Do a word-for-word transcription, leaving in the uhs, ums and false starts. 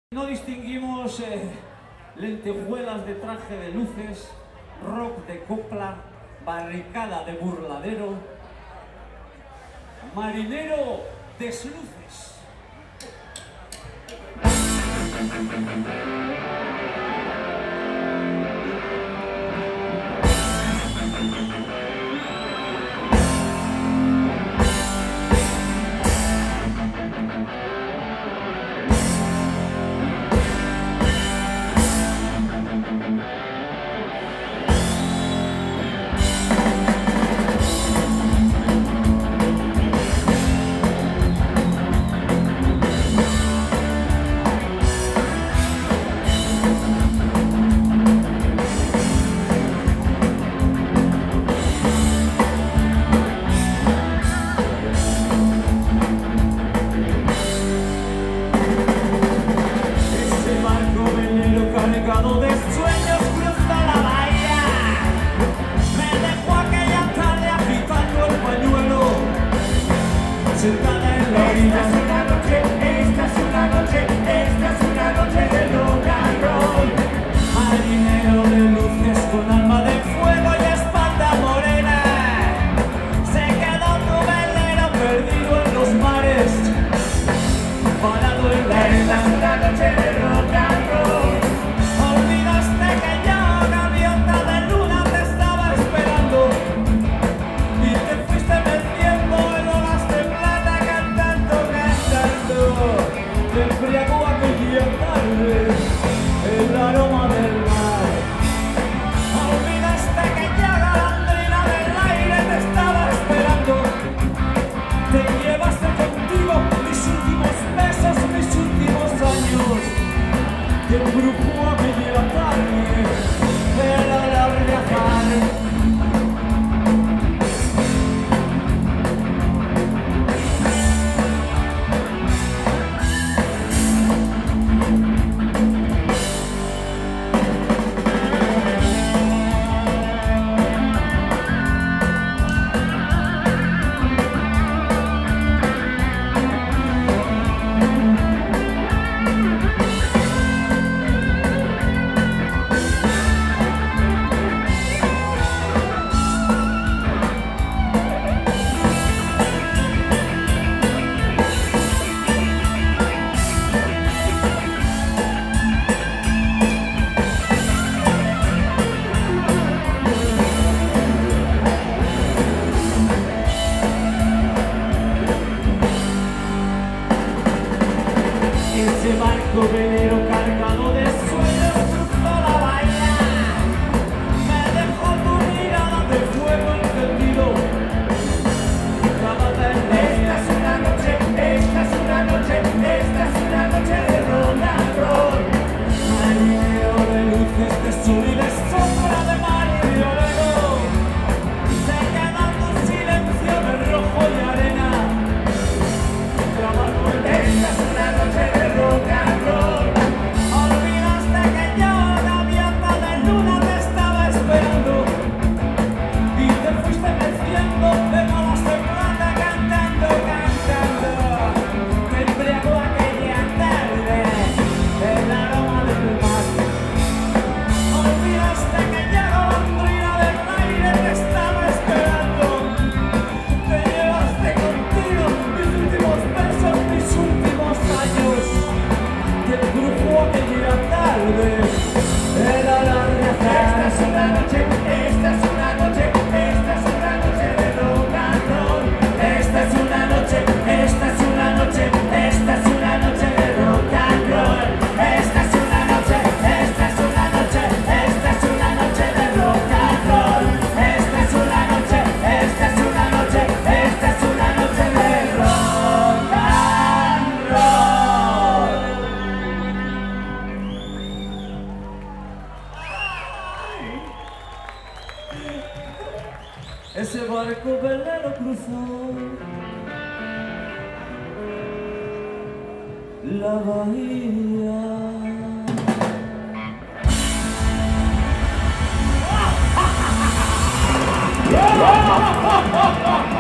No distinguimos eh, lentejuelas de traje de luces, rock de copla, barricada de burladero, marinero desluces. Cargado de sueños cruza la bahía, me dejó aquella tarde agitando el pañuelo, sentada en la orilla. Esta es una noche, esta es una noche, esta es una noche de rock and roll. Marinero de luces con alma de fuego y espalda morena, se quedó tu velero perdido en los mares, parado en la arena. Esta es una noche de rock and roll. El aroma del mar. Olvidaste que ya golondrina del aire te estaba esperando. Te llevaste contigo mis últimos besos, mis últimos años. Te embrujó aquella tarde el alardear. Ese barco velero cargado de sueños cruzó la bahía, me dejó tu mirada de fuego encendido, clavada en la orilla. Esta es una noche, esta es una noche, esta es una noche de rock and roll. Marinero de luces, de sol y de sombra, de mar y de oro, se queda tu silencio de rojo y arena, clavado en la orilla. Esta es una noche de rock and roll. Olvidaste que yo, gaviota de luna, te estaba esperando y te fuiste meciendo de bolas de plata, cantando, cantando. Te embriagó aquella tarde el aroma del mar. Olvidaste que ya golondrina del aire te estaba esperando. Te llevaste contigo mis últimos besos, mis últimos años. Te embrujó aquella tarde el alardear. Esta es una noche, esta es una noche, esta es una noche de rock and roll. Esta es una noche, esta es una noche, esta es una noche de rock and roll. Esta es una noche, esta es una noche, esta es una noche de rock and roll. Esta es una noche, esta es una noche, esta es una noche de rock and roll. Ese barco velero cruzó la bahía. ¡Ah, ah, ah, ah!